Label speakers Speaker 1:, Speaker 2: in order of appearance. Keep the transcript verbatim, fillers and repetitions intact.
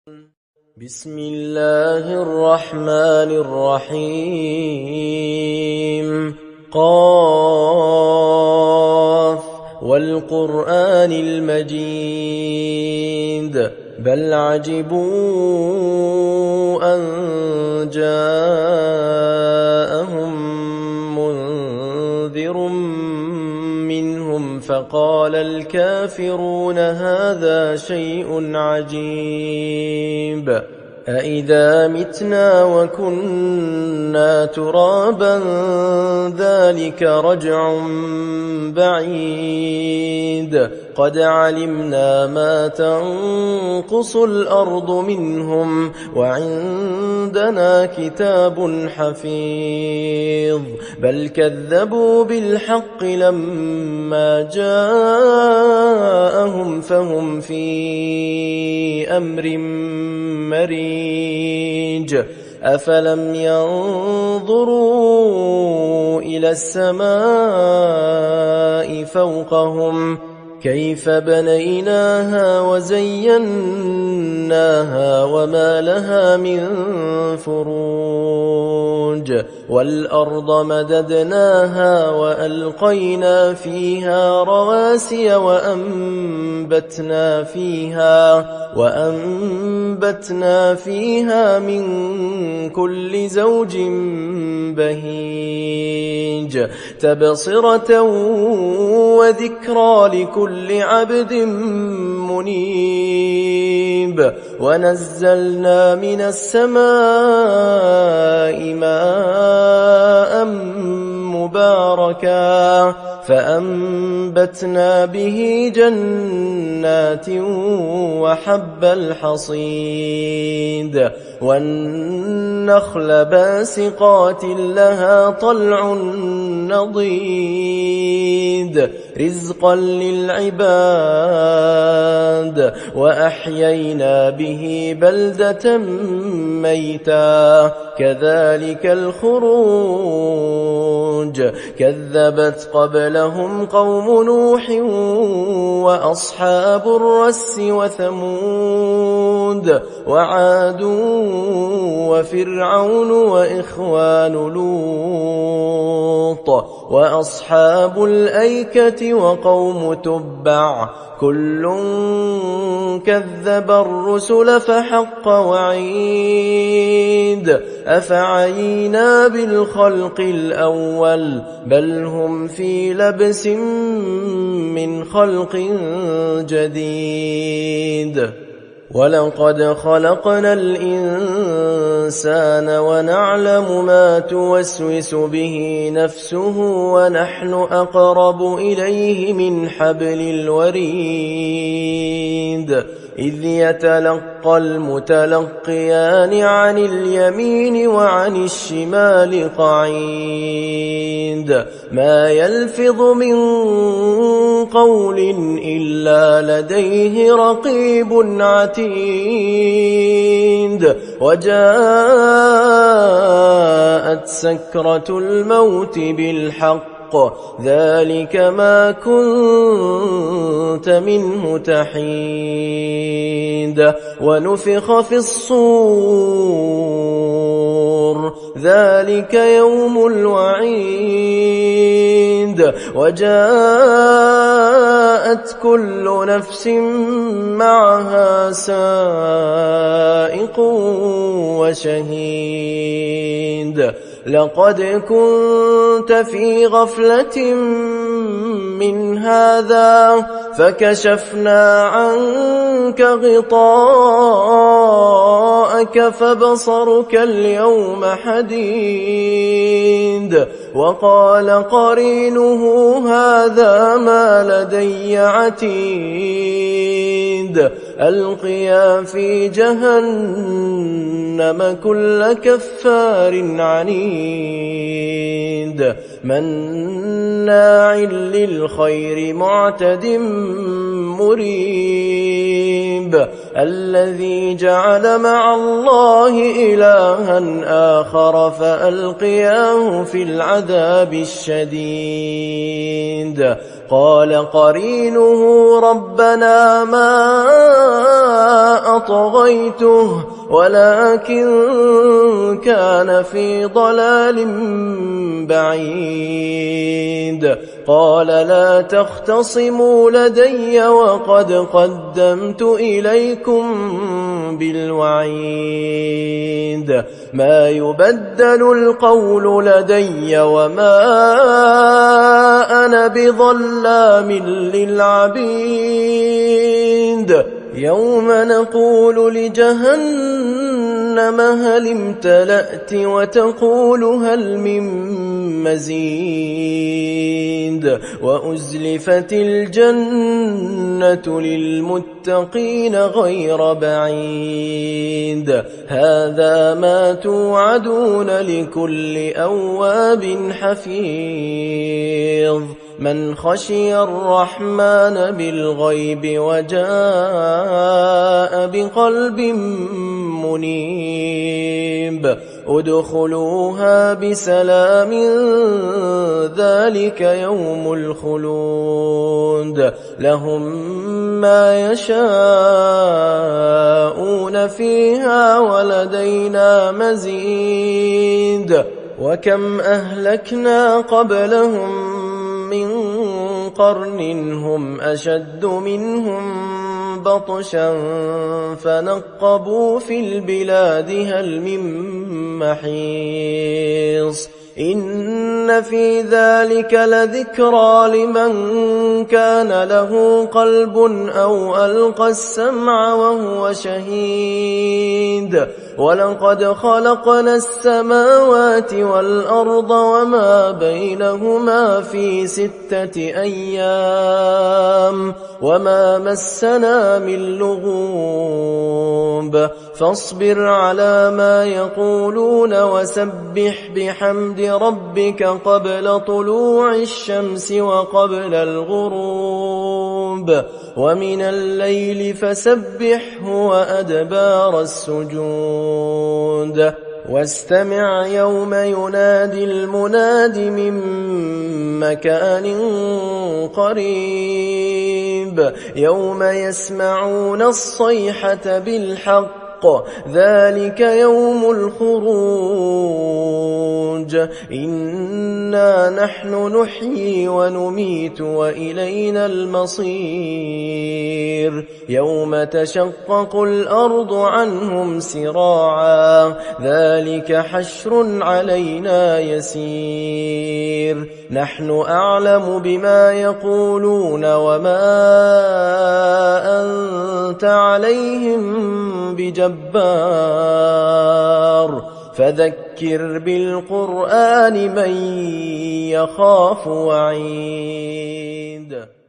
Speaker 1: بسم الله الرحمن الرحيم قاف والقرآن المجيد بل عجبوا أن جاءهم منذر منهم فقال الكافرون هذا شيء عجيب أإذا متنا وكنا ترابا ذلك رجع بعيد قد علمنا ما تنقص الأرض منهم وعندنا كتاب حفيظ بل كذبوا بالحق لما جاءهم فهم في أمر مريج أفلم ينظروا إلى السماء فوقهم كيف بنيناها وزيناها وما لها من فروج والأرض مددناها وألقينا فيها رواسي وأنبتنا فيها وأنبتنا فيها من كل زوج بهيج تبصرة وذكرى لكل عبد منيب ونزلنا من السماء ماء مباركا فأنبتنا به جنات وحب الحصيد والنخل باسقات لها طلع نضيد رزقا للعباد وأحيينا به بلدة ميتا كذلك الخروج كذبت قبلهم قوم نوح وأصحاب الرس وثمود وعاد وفرعون وإخوان لوط وأصحاب الأيكة وقوم تبع كل كذب الرسل فحق وعيد أفعينا بالخلق الأول بل هم في لبس من خلق جديد ولقد خلقنا الإنسان ونعلم ما توسوس به نفسه ونحن أقرب إليه من حبل الوريد إذ يتلقى المتلقيان عن اليمين وعن الشمال قعيد ما يلفظ من قول إلا لديه رقيب عتيد وجاءت سكرة الموت بالحق ذلك ما كنت منه تحيد ونفخ في الصور ذلك يوم الوعيد وجاءت كل نفس معها سائق وشهيد لقد كنت في غفلة من هذا فكشفنا عنك غطاءك فبصرك اليوم حديد وقال قرينه هذا ما لدي عتيد ألقيا في جهنم كل كفار عنيد مناع للخير معتد مريب الذي جعل مع الله إلها آخر فألقياه في العذاب الشديد قال قرينه ربنا ما أطغيته ولكن كان في ضلال بعيد. قال لا تختصموا لدي وقد قدمت إليكم بالوعيد. ما يبدل القول لدي وما أنا بظلام للعبيد. يوم نقول لجهنم هل امتلأت وتقول هل من مزيد. وأزلفت الجنة للمتقين غير بعيد. هذا ما توعدون لكل أواب حفيظ. من خشي الرحمن بالغيب وجاء بقلب منيب. ادخلوها بسلام ذلك يوم الخلود. لهم ما يشاءون فيها ولدينا مزيد. وكم أهلكنا قبلهم من قرن هم أشد منهم بطشا فنقبوا في البلاد هل من محيص. إن في ذلك لذكرى لمن كان له قلب أو ألقى السمع وهو شهيد. ولقد خلقنا السماوات والأرض وما بينهما في ستة أيام وما مسنا من لغوب. فاصبر على ما يقولون وسبح بحمد ربك قبل طلوع الشمس وقبل الغروب ومن الليل فسبحه وأدبار السجود. واستمع يوم ينادي المناد من مكان قريب. يوم يسمعون الصيحة بالحق ذلك يوم الخروج. إنا نحن نحيي ونميت وإلينا المصير. يوم تشقق الأرض عنهم سراعا ذلك حشر علينا يسير. نحن أعلم بما يقولون وما أنت عليهم بجبار. فذكر بالقرآن من يخاف وعيد.